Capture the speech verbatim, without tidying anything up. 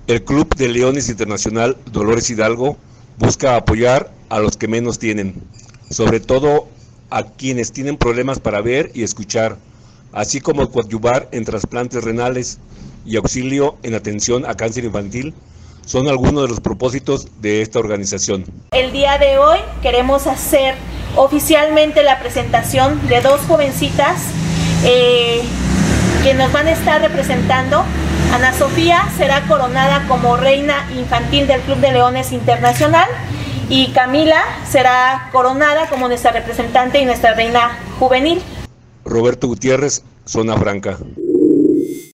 El Club de Leones Internacional Dolores Hidalgo busca apoyar a los que menos tienen, sobre todo a quienes tienen problemas para ver y escuchar, así como coadyuvar en trasplantes renales y auxilio en atención a cáncer infantil. Son algunos de los propósitos de esta organización. El día de hoy queremos hacer oficialmente la presentación de dos jovencitas eh, que nos van a estar representando. Ana Sofía será coronada como reina infantil del Club de Leones Internacional y Camila será coronada como nuestra representante y nuestra reina juvenil. Roberto Gutiérrez, Zona Franca.